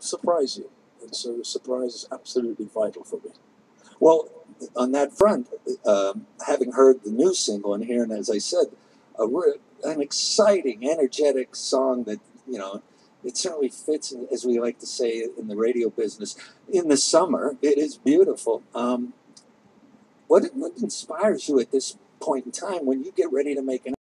surprise you. And so surprise is absolutely vital for me. Well, on that front, having heard the new single and hearing, as I said, an exciting, energetic song that, you know, it certainly fits, as we like to say in the radio business, in the summer. It is beautiful. What inspires you at this point in time when you get ready to make an